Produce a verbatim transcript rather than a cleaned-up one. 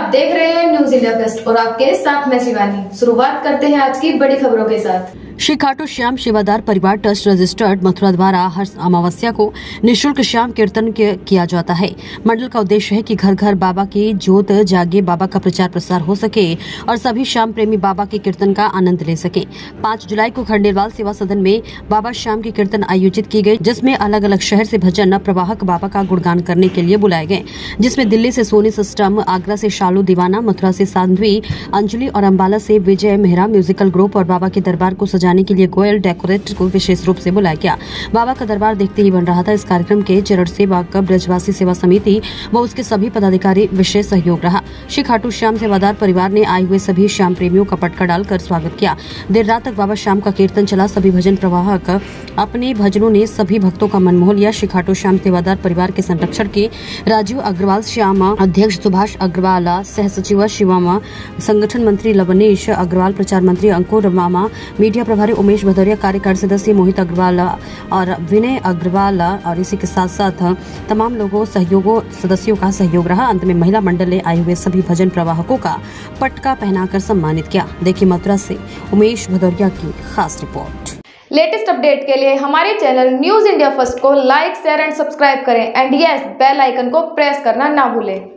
आप देख रहे हैं न्यूज इंडिया फर्स्ट और आपके साथ मैं शिवानी। शुरुआत करते हैं आज की बड़ी खबरों के साथ। श्री खाटू श्याम सेवादार परिवार ट्रस्ट रजिस्टर्ड मथुरा द्वारा हर अमावस्या को निःशुल्क श्याम कीर्तन किया जाता है। मंडल का उद्देश्य है कि घर घर बाबा की ज्योत जागे, बाबा का प्रचार प्रसार हो सके और सभी श्याम प्रेमी बाबा के कीर्तन का आनंद ले सके। पाँच जुलाई को खंडेलवाल सेवा सदन में बाबा श्याम की कीर्तन आयोजित की गई, जिसमें अलग अलग शहर से भजन प्रवाहक बाबा का गुणगान करने के लिए बुलाए गए, जिसमें दिल्ली से सोनी सिस्टम, आगरा से शालू दीवाना, मथुरा से साध्वी अंजलि और अम्बाला से विजय मेहरा म्यूजिकल ग्रुप और बाबा के दरबार को सजाने के लिए गोयल डेकोरेट को विशेष रूप से बुलाया गया। बाबा का दरबार देखते ही बन रहा था। इस कार्यक्रम के चरण सेवा ब्रजवासी सेवा समिति व उसके सभी पदाधिकारी विशेष सहयोग रहा। श्री खाटू श्याम सेवादार परिवार ने आए हुए सभी श्याम प्रेमियों का पटका डालकर स्वागत किया। देर रात तक बाबा श्याम का कीर्तन चला। सभी भजन प्रवाहक अपने भजनों ने सभी भक्तों का मन मोह लिया। श्री खाटू श्याम सेवादार परिवार के संरक्षण के राजीव अग्रवाल, श्यामा अध्यक्ष सुभाष अग्रवाल, सह सचिव शिवामा, संगठन मंत्री लवनेश अग्रवाल, प्रचार मंत्री अंकुर मामा, मीडिया प्रभारी उमेश भदौरिया, कार्यकारी सदस्य मोहित अग्रवाल और विनय अग्रवाल और इसी के साथ साथ तमाम लोगों सहयोगों सदस्यों का सहयोग रहा। अंत में महिला मंडल ने आए हुए सभी भजन प्रवाहकों का पटका पहनाकर सम्मानित किया। देखिए मथुरा से उमेश भदौरिया की खास रिपोर्ट। लेटेस्ट अपडेट के लिए हमारे चैनल न्यूज इंडिया फर्स्ट को लाइक, शेयर एंड सब्सक्राइब करें एंड यस बेल आइकन को प्रेस करना ना भूलें।